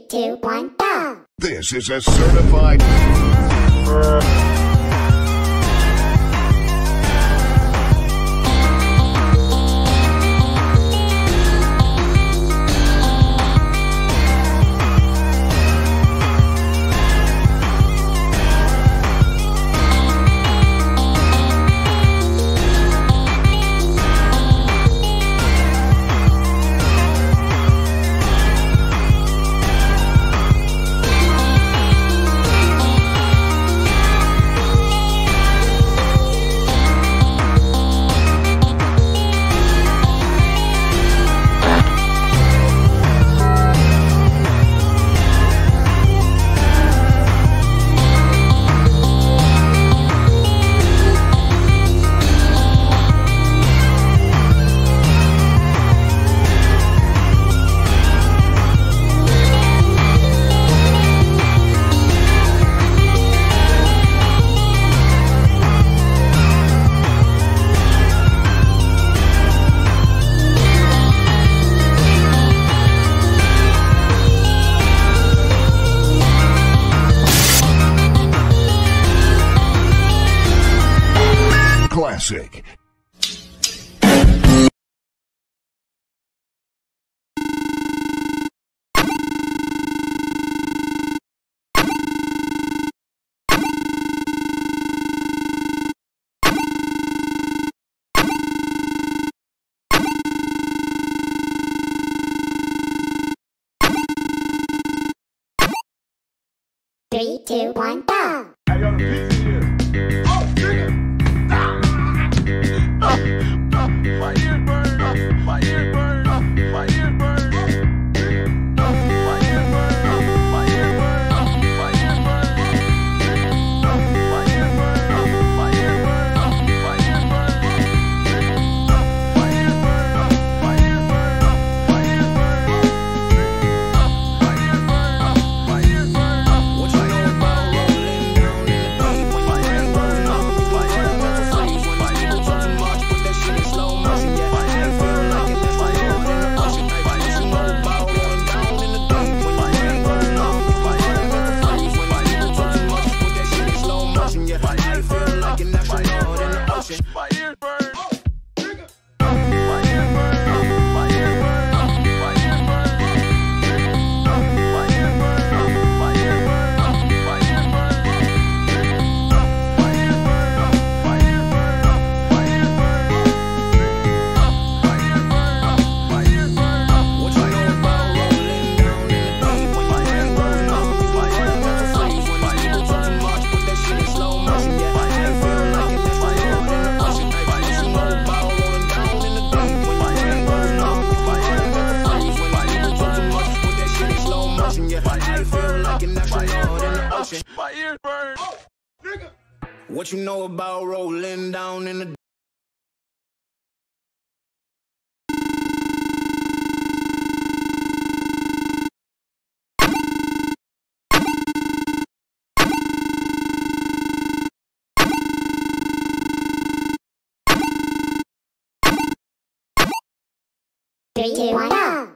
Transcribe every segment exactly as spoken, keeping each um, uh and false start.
two, one, go! This is a certified... Classic. Three, two, one, go! I got a piece here. Oh, nigga! Ah! Uh, uh, my ear burn. Uh, my ear burn. Uh, my ear burn. Uh, my ear burn. Uh, my ear burn. Uh, my ear burn. Uh, my ear burn. Uh, my ear burn. Uh, my ear burn. Uh, my ear burn. Uh, my ear burn. Uh, my ear burn. Uh, my ear burn. Uh, my ear burn. Uh, what you know about rolling down in the deep when my ear burn up? My ear burn freeze when my ear talk too much, put that shit in slow motion. Yeah, I ain't feel like it. That's my ear in the ocean. What you know about rolling down in the deep when my ear burn up? My ear burn freeze when my ear talk too much, put that shit in slow motion. Yeah, I ain't feel like it. That's my ear in the ocean. My ear burn. My ear burn. My ear burn. My ear burn. My ear burn. My ear burn. My ear burn. My ear burn. My ear burn. My ear burn. My ear burn. My ear burn. What you know about rolling down in the deep when my ear burn up? My ear burn freeze when my ear talk too much, put that shit in slow motion. Yeah, I ain't feel like it. That's my ear in the ocean. What you know about rolling down in the deep when my ear burn up? My ear burn freeze when my ear talk too much, put that shit in slow motion. Yeah, I ain't feel like it. That's my ear in the ocean. My ear burn. Nigga. What you know about rolling down in the Three, two, one, go!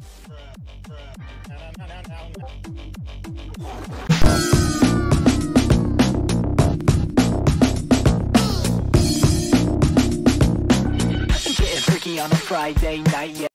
Getting freaky on a Friday night, yeah.